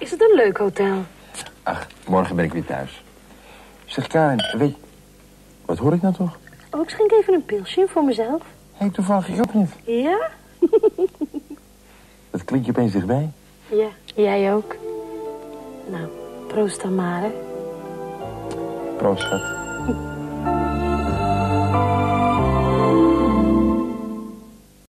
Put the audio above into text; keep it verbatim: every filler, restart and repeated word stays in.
Is het een leuk hotel? Ach, morgen ben ik weer thuis. Zeg, Karin, weet je... Wat hoor ik nou toch? Oh, ik schenk even een pilsje voor mezelf. Hé, hey, toevallig ik ook niet. Ja? Dat klinkt je opeens dichtbij. Ja, jij ook. Nou, proost dan maar, hè. Proost, schat.